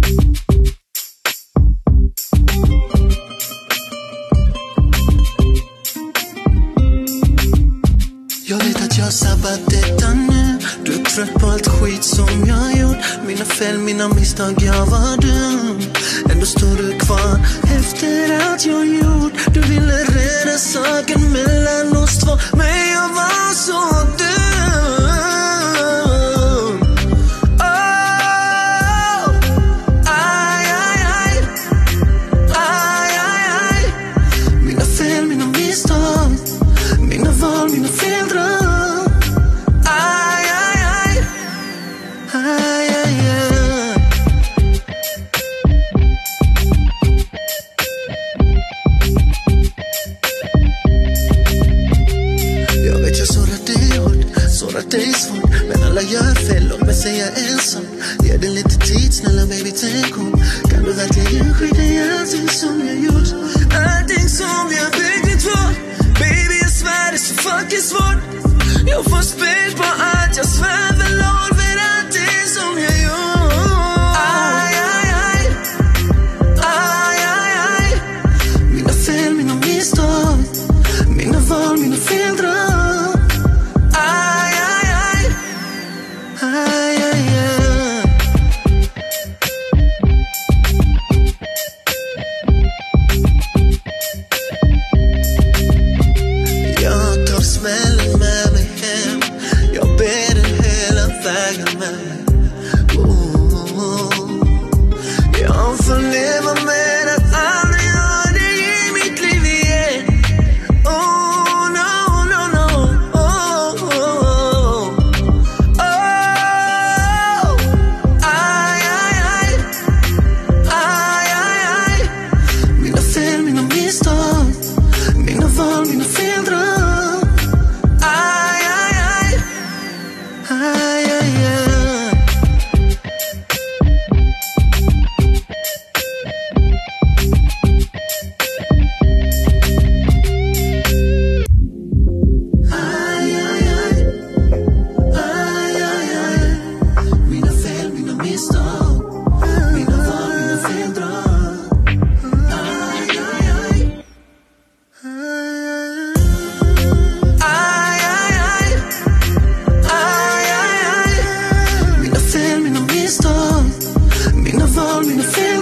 Jag vet att jag sabbat detta nu. Du är trött på allt skit som jag gjort. Mina fel, mina misstag, jag var dum. Ändå står du kvar efter allt jag gjort. Du ville rädda saken mellan oss två, men jag var så dum. Oh, aj, aj, aj. Aj, aj, aj. Mina fel, mina misstag, mina val, mina feldrag. Aj, aj, aj. Aj, aj, aj. Jag vet jag sårar dig hårt, sårar dig svårt, men alla gör fel, låt mig säga en sak. Ge det lite tid, snälla baby, tänk om. Kan du verkligen skita i allting som jag gjort? Allting som jag byggt i två. Baby, jag svär det är så fucking svårt. Jag får spel på allt, jag svär väl över allting som jag gjort. Aj, aj, aj. Aj, aj, aj. Mina fel, mina misstag, mina val, mina feldrag. Aj, aj, aj. Aj, aj, aj. Jag tar smällen med mig hem. Jag ber den hela vägen med mig. Jag får leva med att aldrig ha dig i mitt liv igen. Oh, no, no, no. Oh, oh, oh. Oh, aj, aj, aj. Aj, aj, aj. Mina fel, mina misstag, mina val, mina feldrag. Aj, aj, aj. Aj, aj, aj. Aj, aj, aj. Aj, aj, aj. Mina fel, mina misstag, mina val, mina feldrag. Aj, aj, aj. Aj, aj, aj. Aj, aj, aj. Mina fel, mina misstag, mina val, mina fel.